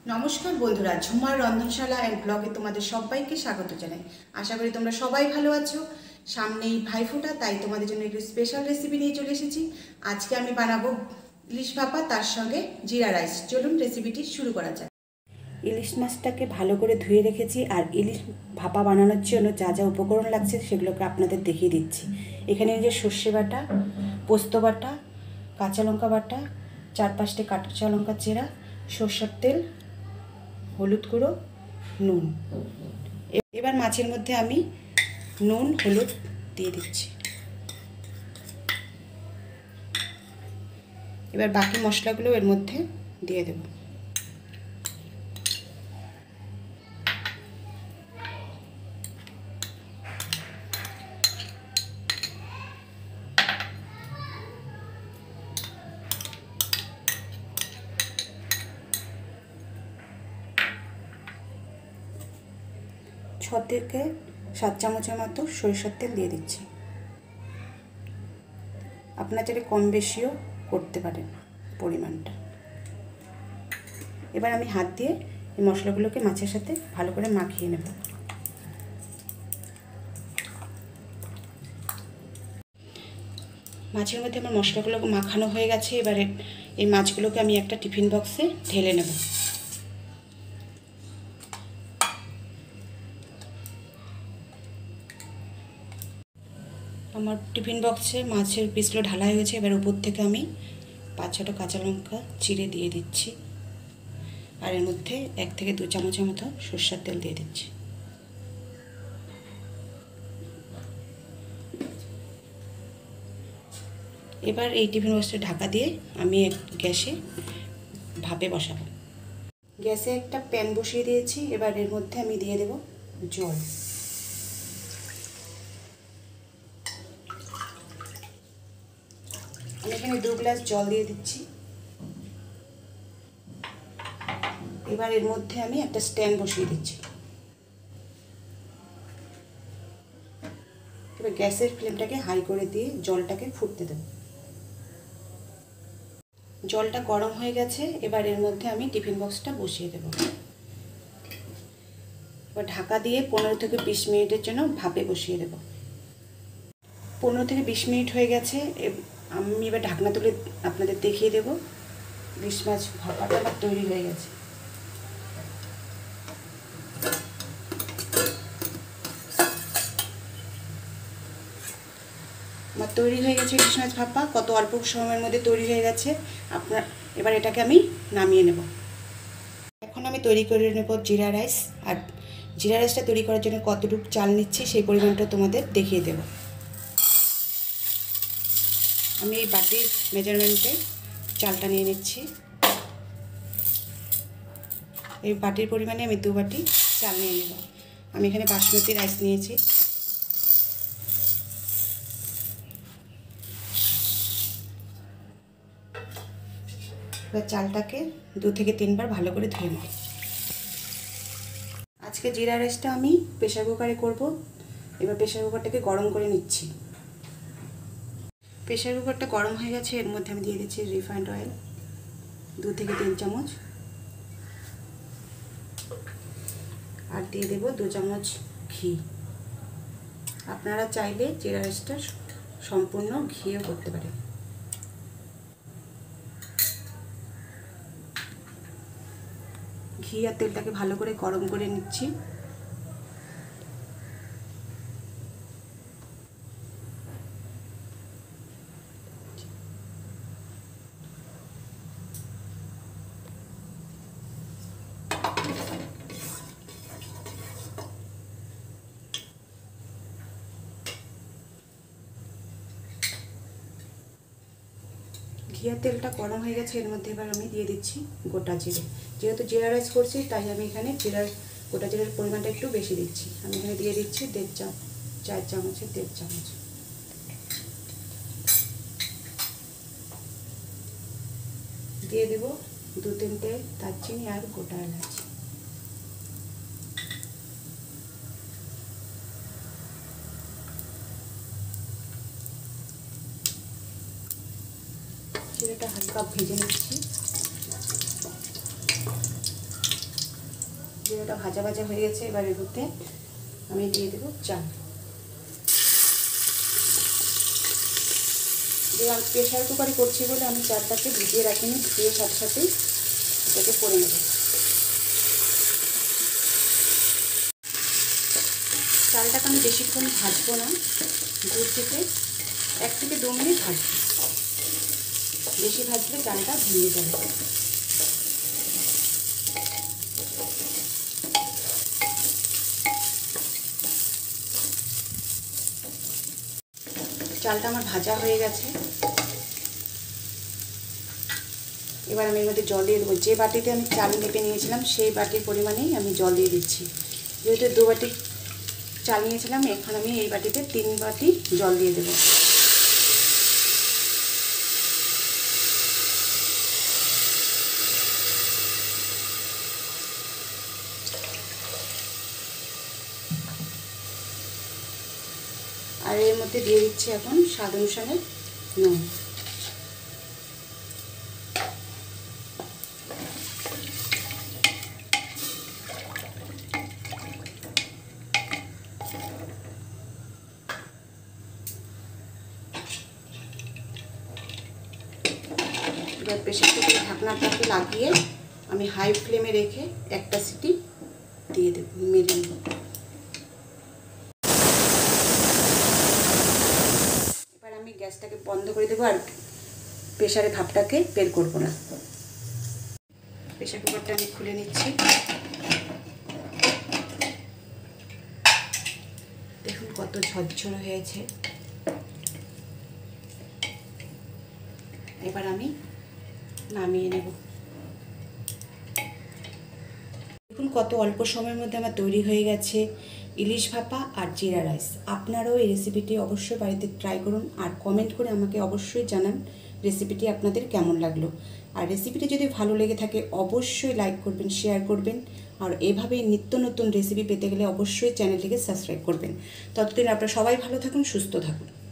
নমস্কার বন্ধুরা, ঝুমার রন্ধনশালা অ্যান্ড ব্লগে তোমাদের সবাইকে স্বাগত জানাই। আশা করি তোমরা সবাই ভালো আছো। সামনেই ভাইফোঁটা, তাই তোমাদের জন্য একটু স্পেশাল রেসিপি নিয়ে চলে এসেছি। আজকে আমি বানাবো ইলিশ ভাপা, তার সঙ্গে জিরা রাইস। চলুন রেসিপিটি শুরু করা যাক। ইলিশ মাছটাকে ভালো করে ধুয়ে রেখেছি, আর ইলিশ ভাপা বানানোর জন্য যা যা উপকরণ লাগছে সেগুলোকে আপনাদের দেখিয়ে দিচ্ছি। এখানে যে সর্ষে বাটা, পোস্ত বাটা, কাঁচা লঙ্কা বাটা, 4-5টে কাঁচা লঙ্কা চেরা, সর্ষের তেল, হলুদ গুঁড়ো, নুন। এবার মাছের মধ্যে আমি নুন হলুদ দিয়ে দিচ্ছি। এবার বাকি মশলাগুলো এর মধ্যে দিয়ে দেব। ছ থেকে 7 চামচের মতো সরিষার তেল দিয়ে দিচ্ছি। আপনারা চাইলে কম বেশিও করতে পারেন পরিমাণটা। এবার আমি হাত দিয়ে এই মশলাগুলোকে মাছের সাথে ভালো করে মাখিয়ে নেব। মাছের মধ্যে আমার মশলাগুলো মাখানো হয়ে গেছে। এবারে এই মাছগুলোকে আমি একটা টিফিন বক্সে ঢেলে নেব। আমার টিফিন বক্সে মাছের পিসগুলো ঢালা হয়ে গেছে। এবার উপর থেকে আমি 5-6টা কাঁচা লঙ্কা চিড়ে দিয়ে দিচ্ছি, আর এর মধ্যে 1 থেকে 2 চামচের মতো সরষের তেল দিয়ে দিচ্ছি। এবার এই টিফিন বক্সে ঢাকা দিয়ে আমি গ্যাসে ভাপে বসাবো। গ্যাসে একটা প্যান বসিয়ে দিয়েছি। এবার এর মধ্যে আমি দিয়ে দেব জল। আমি এখানে 2 গ্লাস জল দিয়ে দিচ্ছি। এবার এর মধ্যে আমি একটা স্ট্যান্ড বসিয়ে দিচ্ছি। এবার গ্যাসের ফ্লেমটাকে হাই করে দিয়ে জলটাকে ফুটতে দেব। জলটা গরম হয়ে গেছে। এবার এর মধ্যে আমি টিফিন বক্সটা বসিয়ে দেব। এবার ঢাকা দিয়ে 15 থেকে 20 মিনিটের জন্য ভাপে বসিয়ে দেব। 15 থেকে 20 মিনিট হয়ে গেছে। আমি এবার ঢাকনা তুলে আপনাদের দেখিয়ে দেব ইলিশ মাছ ভাপাটা আমার তৈরি হয়ে গেছে। আমার তৈরি হয়ে গেছে ইলিশ মাছ ভাপা। কত অল্প সময়ের মধ্যে তৈরি হয়ে গেছে। এবার এটাকে আমি নামিয়ে নেব। এখন আমি তৈরি করে নেব জিরা রাইস। আর জিরা রাইসটা তৈরি করার জন্য কতটুকু চাল নিচ্ছি সেই পরিমাণটা তোমাদের দেখিয়ে দেব। আমি এই বাটির মেজারমেন্টে চালটা নিয়ে নিচ্ছি। এই বাটির পরিমাণে আমি 2 বাটি চাল নিয়ে নেব। আমি এখানে বাসমতি রাইস নিয়েছি। এবার চালটাকে 2 থেকে 3 বার ভালো করে ধুয়ে নেব। আজকে জিরা রাইসটা আমি প্রেসার কুকারে করব। এবার প্রেসার কুকারটাকে গরম করে নিচ্ছি। প্রেসার কুকারটা গরম হয়ে গেছে। এর মধ্যে আমি দিয়ে দিচ্ছি রিফাইন্ড অয়েল 2 থেকে 3 চামচ, আর দিয়ে দেব 2 চামচ ঘি। আপনারা চাইলে জিরা রাইসটা সম্পূর্ণ ঘিও করতে পারেন। ঘি আর তেলটাকে ভালো করে গরম করে নিচ্ছি। ঘি আর তেলটা গরম হয়ে গেছে। এর মধ্যে এবার আমি দিয়ে দিচ্ছি গোটা জিরে। যেহেতু জিরা রাইস করছি তাই আমি এখানে গোটা জিরার পরিমাণটা একটু বেশি দিচ্ছি। আমি এখানে দিয়ে দিচ্ছি 4 চামচের 1.5 চামচ। দিয়ে দেব 2-3টে দারচিনি আর গোটা এলাচ। জিরাটা হালকা ভেজে নিচ্ছি। জিরাটা ভাজা ভাজা হয়ে গেছে। এবার এর মধ্যে আমি দিয়ে দেবো চাল। দিয়ে আমি প্রেশার কুকারে করছি বলে আমি চালটাকে ভিজিয়ে রাখিনি, ভিজিয়ে সাথে সাথেই এটাকে করে নেব। চালটাকে আমি বেশিক্ষণ ভাজবো না, 1 থেকে 2 মিনিট ভাজবো। বেশি ভাজলে চালটা ভেঙে যাবে। চালটা আমার ভাজা হয়ে গেছে। এবার আমি এর মধ্যে জল দিয়ে দেবো। যে বাটিতে আমি চাল মেপে নিয়েছিলাম সেই বাটির পরিমাণেই আমি জল দিয়ে দিচ্ছি। যেহেতু 2 বাটি চাল নিয়েছিলাম, এখন আমি এই বাটিতে 3 বাটি জল দিয়ে দেবো। আর এর মধ্যে দিয়ে দিচ্ছি এখন স্বাদ অনুসারে নুন। এবার প্রেসার কুকারের ঢাকনাটাকে লাগিয়ে আমি হাই ফ্লেমে রেখে একটা সিটি দিয়ে দেব, মেরে নেব। এবার আমি গ্যাসটাকে বন্ধ করে দেবো আর প্রেসারের ভাপটাকে বের করবো না। প্রেসার কুকারটা আমি খুলে নিচ্ছি। দেখুন কত ঝরঝরে হয়েছে। এবার আমি নামিয়ে নেব। দেখুন কত অল্প সময়ের মধ্যে আমার তৈরি হয়ে গেছে ইলিশ ভাপা আর জিরা রাইস। আপনারাও এই রেসিপিটি অবশ্যই বাড়িতে ট্রাই করুন আর কমেন্ট করে আমাকে অবশ্যই জানান রেসিপিটি আপনাদের কেমন লাগলো। আর রেসিপিটি যদি ভালো লেগে থাকে অবশ্যই লাইক করবেন, শেয়ার করবেন। আর এভাবেই নিত্য নতুন রেসিপি পেতে গেলে অবশ্যই চ্যানেলটিকে সাবস্ক্রাইব করবেন। ততদিন আপনারা সবাই ভালো থাকুন, সুস্থ থাকুন।